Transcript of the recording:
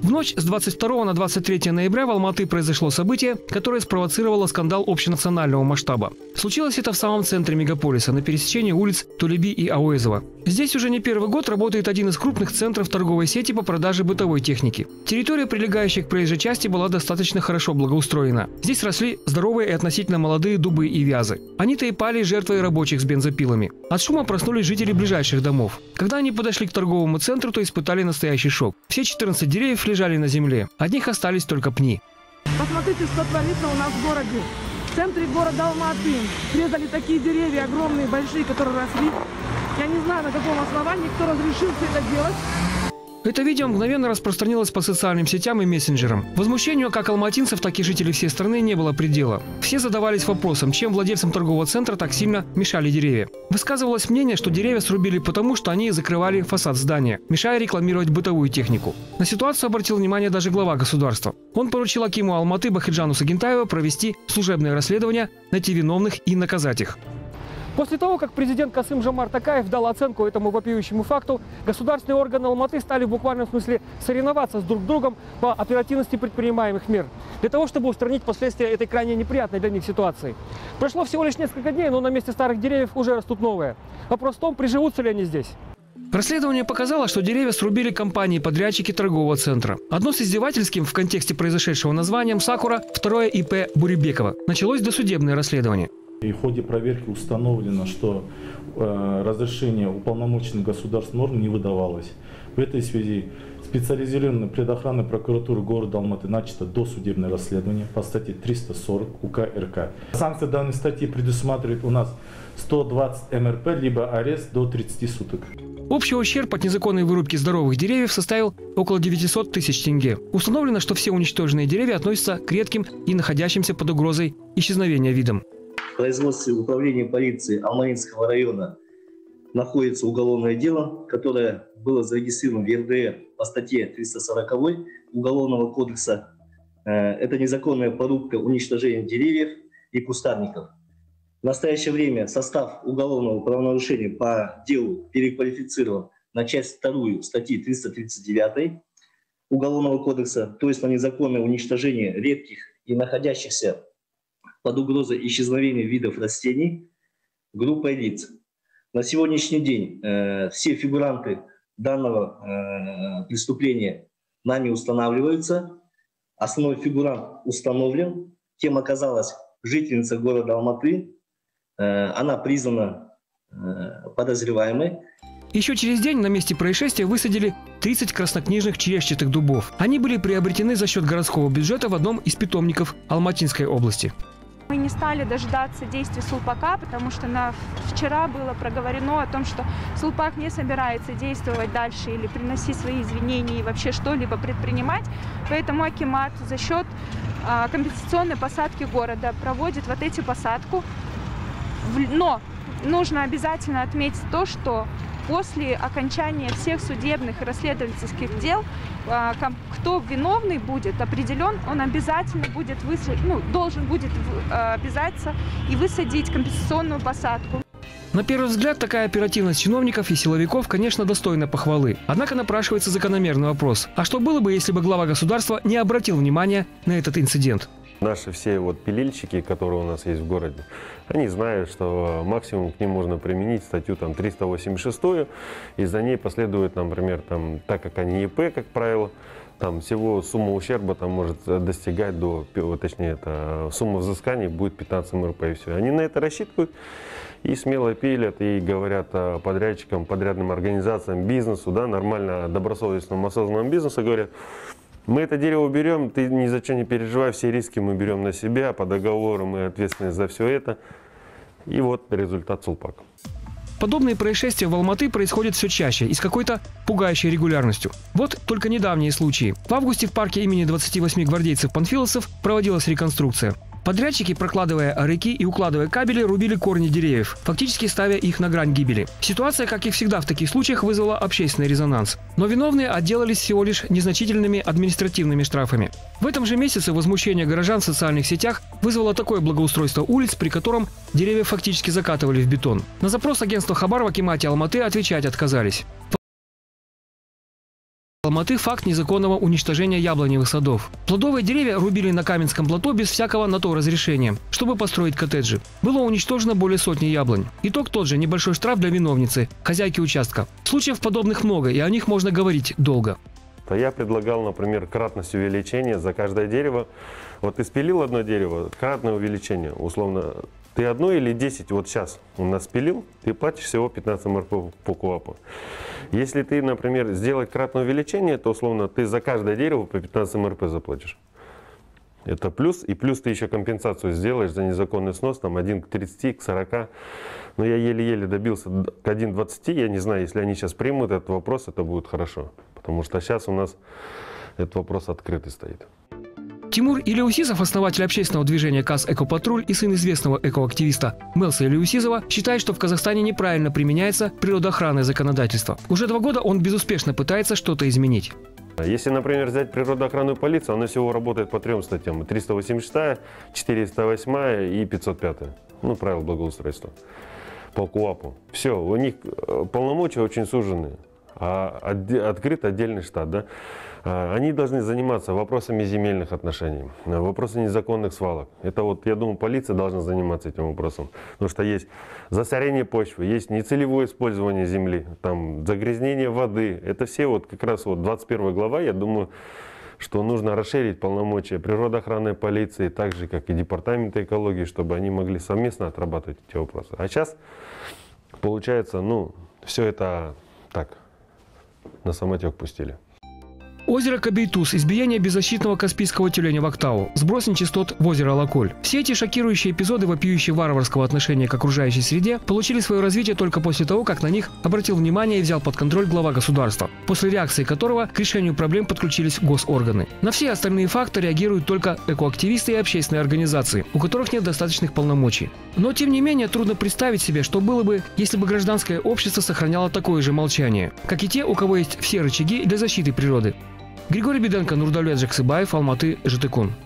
В ночь с 22 на 23 ноября в Алматы произошло событие, которое спровоцировало скандал общенационального масштаба. Случилось это в самом центре мегаполиса, на пересечении улиц Толеби и Ауэзова. Здесь уже не первый год работает один из крупных центров торговой сети по продаже бытовой техники. Территория, прилегающая к проезжей части, была достаточно хорошо благоустроена. Здесь росли здоровые и относительно молодые дубы и вязы. Они-то и пали жертвой рабочих с бензопилами. От шума проснулись жители ближайших домов. Когда они подошли к торговому центру, то испытали настоящий шок. Все 14 деревьев лежали на земле. От них остались только пни. Посмотрите, что творится у нас в городе. В центре города Алматы срезали такие деревья огромные, большие, которые росли. Я не знаю, на каком основании, кто разрешил все это делать. Это видео мгновенно распространилось по социальным сетям и мессенджерам. Возмущению как алматинцев, так и жителей всей страны не было предела. Все задавались вопросом, чем владельцам торгового центра так сильно мешали деревья. Высказывалось мнение, что деревья срубили потому, что они закрывали фасад здания, мешая рекламировать бытовую технику. На ситуацию обратил внимание даже глава государства. Он поручил акиму Алматы Бахиджану Сагентаеву провести служебное расследование, найти виновных и наказать их. После того, как президент Касым-Жомарт Токаев дал оценку этому вопиющему факту, государственные органы Алматы стали в буквальном смысле соревноваться с друг другом по оперативности предпринимаемых мер, для того, чтобы устранить последствия этой крайне неприятной для них ситуации. Прошло всего лишь несколько дней, но на месте старых деревьев уже растут новые. Вопрос в том, приживутся ли они здесь. Расследование показало, что деревья срубили компании-подрядчики торгового центра. Одно с издевательским в контексте произошедшего названием «Сакура», второе ИП Бурибекова. Началось досудебное расследование. И в ходе проверки установлено, что разрешение уполномоченных государств норм не выдавалось. В этой связи специализированной предохранной прокуратуры города Алматы начато досудебное расследование по статье 340 УК РК. Санкция данной статьи предусматривает у нас 120 МРП, либо арест до 30 суток. Общий ущерб от незаконной вырубки здоровых деревьев составил около 900 тысяч тенге. Установлено, что все уничтоженные деревья относятся к редким и находящимся под угрозой исчезновения видам. В производстве управления полиции Алматинского района находится уголовное дело, которое было зарегистрировано в РДР по статье 340 Уголовного кодекса. Это незаконная порубка, уничтожение деревьев и кустарников. В настоящее время состав уголовного правонарушения по делу переквалифицирован на часть 2 статьи 339 Уголовного кодекса, то есть на незаконное уничтожение редких и находящихся под угрозой исчезновения видов растений группой лиц. На сегодняшний день все фигуранты данного преступления нами устанавливаются. Основной фигурант установлен. Кем оказалась жительница города Алматы. Она признана подозреваемой. Еще через день на месте происшествия высадили 30 краснокнижных черешчатых дубов. Они были приобретены за счет городского бюджета в одном из питомников Алматинской области. Мы не стали дожидаться действий Сулпака, потому что вчера было проговорено о том, что Сулпак не собирается действовать дальше или приносить свои извинения и вообще что-либо предпринимать. Поэтому акимат за счет компенсационной посадки города проводит вот эти посадку. Но нужно обязательно отметить то, что после окончания всех судебных и расследовательских дел, кто виновный будет определен, он обязательно будет должен будет обязаться и высадить компенсационную посадку. На первый взгляд, такая оперативность чиновников и силовиков, конечно, достойна похвалы. Однако напрашивается закономерный вопрос. А что было бы, если бы глава государства не обратил внимания на этот инцидент? Наши все пилильщики, которые у нас есть в городе, они знают, что максимум к ним можно применить статью 386, и за ней последует, например, так как они ИП, как правило, всего сумма ущерба может достигать сумма взысканий будет 15 МРП, и все. Они на это рассчитывают и смело пилят, и говорят подрядчикам, подрядным организациям, бизнесу, нормально, добросовестному, осознанному бизнесу, говорят: мы это дерево берем, ты ни за что не переживай, все риски мы берем на себя, по договору мы ответственны за все это. И вот результат Сулпака. Подобные происшествия в Алматы происходят все чаще и с какой-то пугающей регулярностью. Вот только недавние случаи. В августе в парке имени 28 гвардейцев-панфиловцев проводилась реконструкция. Подрядчики, прокладывая арыки и укладывая кабели, рубили корни деревьев, фактически ставя их на грань гибели. Ситуация, как и всегда в таких случаях, вызвала общественный резонанс. Но виновные отделались всего лишь незначительными административными штрафами. В этом же месяце возмущение горожан в социальных сетях вызвало такое благоустройство улиц, при котором деревья фактически закатывали в бетон. На запрос агентства Хабар в акимате Алматы отвечать отказались. Алматы факт незаконного уничтожения яблоневых садов. Плодовые деревья рубили на Каменском плато без всякого на то разрешения, чтобы построить коттеджи. Было уничтожено более сотни яблонь. Итог тот же: небольшой штраф для виновницы, хозяйки участка. Случаев подобных много, и о них можно говорить долго. Я предлагал, например, кратность увеличения за каждое дерево. Вот ты спилил одно дерево, кратное увеличение, условно. Ты одно или 10 вот сейчас у нас спилил, ты платишь всего 15 МРП по КУАПу. Если ты, например, сделать кратное увеличение, то условно ты за каждое дерево по 15 МРП заплатишь. Это плюс, и плюс ты еще компенсацию сделаешь за незаконный снос, там 1 к 30, к 40. Но я еле-еле добился к 1,20, я не знаю, если они сейчас примут этот вопрос, это будет хорошо. Потому что сейчас у нас этот вопрос открытый стоит. Тимур Илеусизов, основатель общественного движения КАС «Экопатруль» и сын известного экоактивиста Мелса Илеусизова, считает, что в Казахстане неправильно применяется природоохранное законодательство. Уже 2 года он безуспешно пытается что-то изменить. Если, например, взять природоохранную полицию, она всего работает по 3 статьям. 386, 408 и 505. Ну, правила благоустройства. По КУАПу. Все, у них полномочия очень сужены. А открыт отдельный штат, да? Они должны заниматься вопросами земельных отношений, вопросами незаконных свалок. Это вот, я думаю, полиция должна заниматься этим вопросом. Потому что есть засорение почвы, есть нецелевое использование земли, там, загрязнение воды. Это все вот как раз вот 21 глава, я думаю, что нужно расширить полномочия природоохранной полиции, так же, как и департамента экологии, чтобы они могли совместно отрабатывать эти вопросы. А сейчас, получается, ну, все это так, на самотек пустили. Озеро Кабейтуз, избиение беззащитного каспийского тюленя в Актау, сброс нечистот в озеро Алаколь. Все эти шокирующие эпизоды, вопиющие варварского отношения к окружающей среде, получили свое развитие только после того, как на них обратил внимание и взял под контроль глава государства, после реакции которого к решению проблем подключились госорганы. На все остальные факты реагируют только экоактивисты и общественные организации, у которых нет достаточных полномочий. Но, тем не менее, трудно представить себе, что было бы, если бы гражданское общество сохраняло такое же молчание, как и те, у кого есть все рычаги для защиты природы. Григорий Беденко, Нурдалет Жаксыбаев, Алматы, ЖТКун.